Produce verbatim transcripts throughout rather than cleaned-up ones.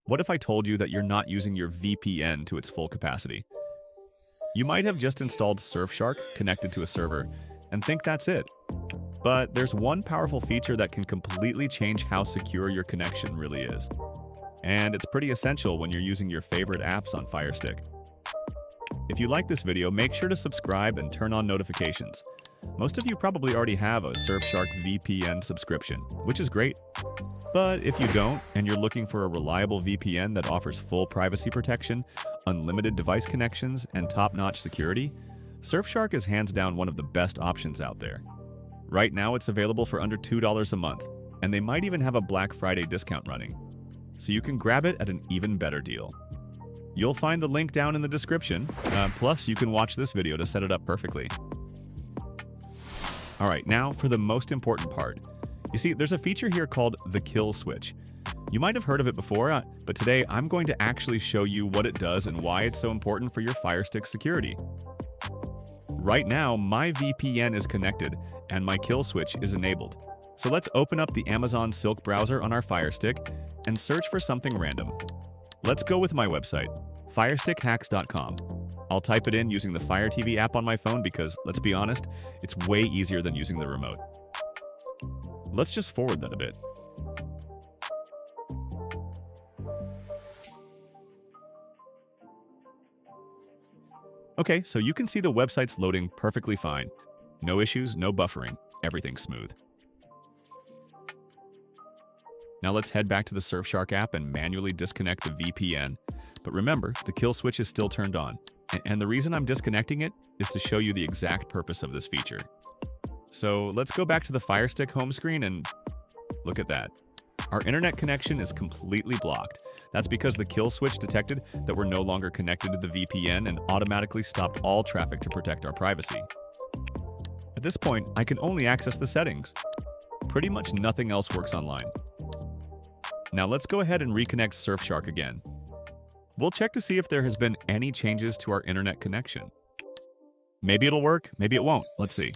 What if I told you that you're not using your V P N to its full capacity? You might have just installed Surfshark connected to a server and think that's it. But there's one powerful feature that can completely change how secure your connection really is. And it's pretty essential when you're using your favorite apps on Firestick. If you like this video, make sure to subscribe and turn on notifications. Most of you probably already have a Surfshark V P N subscription, which is great. But if you don't, and you're looking for a reliable V P N that offers full privacy protection, unlimited device connections, and top-notch security, Surfshark is hands down one of the best options out there. Right now, it's available for under two dollars a month, and they might even have a Black Friday discount running. So you can grab it at an even better deal. You'll find the link down in the description, uh, plus you can watch this video to set it up perfectly. Alright, now for the most important part. You see, there's a feature here called the Kill Switch. You might have heard of it before, uh, but today I'm going to actually show you what it does and why it's so important for your Firestick security. Right now, my V P N is connected and my Kill Switch is enabled. So let's open up the Amazon Silk browser on our Firestick and search for something random. Let's go with my website, firestick hacks dot com. I'll type it in using the Fire T V app on my phone because, let's be honest, it's way easier than using the remote. Let's just forward that a bit. Okay, so you can see the website's loading perfectly fine. No issues, no buffering, everything's smooth. Now let's head back to the Surfshark app and manually disconnect the V P N. But remember, the kill switch is still turned on. And the reason I'm disconnecting it is to show you the exact purpose of this feature. So let's go back to the Firestick home screen and look at that. Our internet connection is completely blocked. That's because the kill switch detected that we're no longer connected to the V P N and automatically stopped all traffic to protect our privacy. At this point, I can only access the settings. Pretty much nothing else works online. Now let's go ahead and reconnect Surfshark again. We'll check to see if there has been any changes to our internet connection. Maybe it'll work, maybe it won't. Let's see.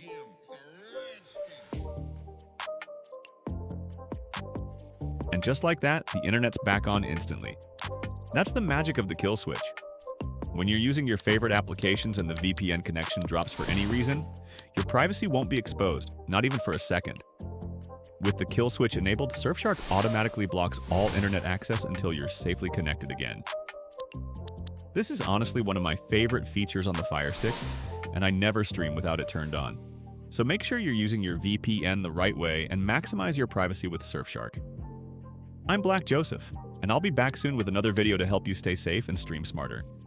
And just like that, the internet's back on instantly. That's the magic of the kill switch. When you're using your favorite applications and the V P N connection drops for any reason, your privacy won't be exposed, not even for a second. With the kill switch enabled, Surfshark automatically blocks all internet access until you're safely connected again. This is honestly one of my favorite features on the Firestick, and I never stream without it turned on. So make sure you're using your V P N the right way and maximize your privacy with Surfshark. I'm Black Joseph, and I'll be back soon with another video to help you stay safe and stream smarter.